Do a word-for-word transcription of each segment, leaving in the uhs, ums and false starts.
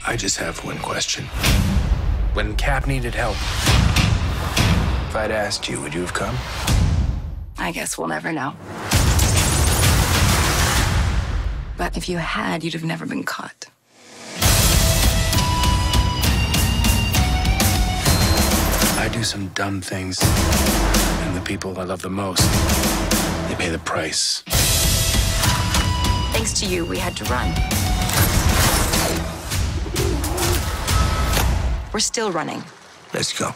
I just have one question. When Cap needed help, if I'd asked you, would you have come? I guess we'll never know. But if you had, you'd have never been caught. I do some dumb things, and the people I love the most, they pay the price. Thanks to you, we had to run. We're still running. Let's go.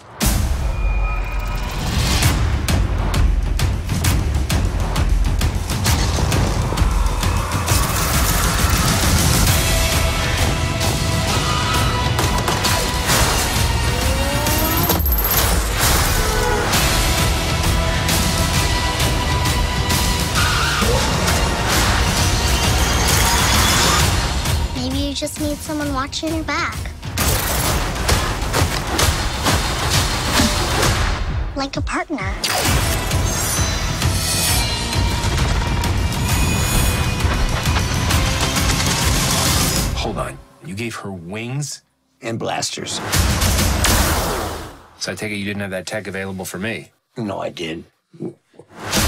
Maybe you just need someone watching your back. Like a partner. Hold on. You gave her wings and blasters. So I take it you didn't have that tech available for me? No, I did.